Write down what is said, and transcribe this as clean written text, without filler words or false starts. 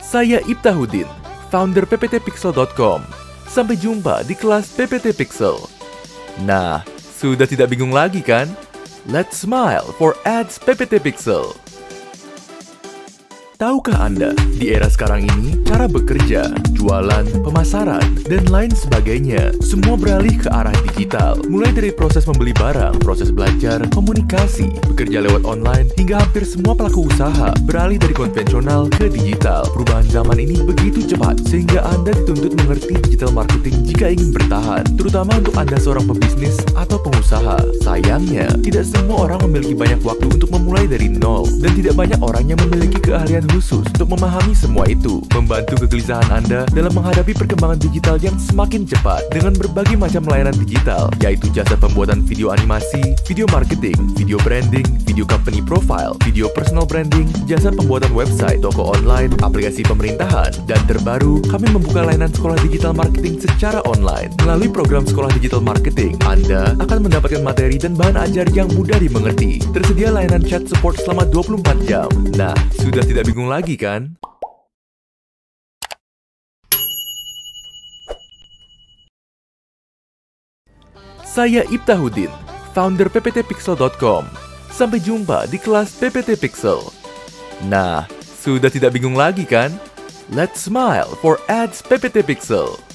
Saya Iftahudin, founder pptpixel.com. Sampai jumpa di kelas PPT Pixel. Nah, sudah tidak bingung lagi kan? Let's smile for ads PPT Pixel. Tahukah Anda, di era sekarang ini, cara bekerja, jualan, pemasaran, dan lain sebagainya, semua beralih ke arah digital. Mulai dari proses membeli barang, proses belajar, komunikasi, bekerja lewat online, hingga hampir semua pelaku usaha beralih dari konvensional ke digital. Perubahan zaman ini begitu cepat, sehingga Anda dituntut mengerti digital marketing jika ingin bertahan, terutama untuk Anda seorang pebisnis atau pengusaha. Sayangnya, tidak semua orang memiliki banyak waktu untuk memulai dari nol, dan tidak banyak orang yang memiliki keahlian khusus untuk memahami semua itu, membantu kegelisahan Anda dalam menghadapi perkembangan digital yang semakin cepat dengan berbagai macam layanan digital, yaitu jasa pembuatan video animasi, video marketing, video branding, video company profile, video personal branding, jasa pembuatan website, toko online, aplikasi pemerintahan, dan terbaru, kami membuka layanan sekolah digital marketing secara online. Melalui program sekolah digital marketing, Anda akan mendapatkan materi dan bahan ajar yang mudah dimengerti. Tersedia layanan chat support selama 24 jam. Nah, sudah tidak bingung lagi kan? Saya Iftahudin, founder pptpixel.com. Sampai jumpa di kelas PPT Pixel. Nah, sudah tidak bingung lagi kan? Let's smile for ads PPT Pixel.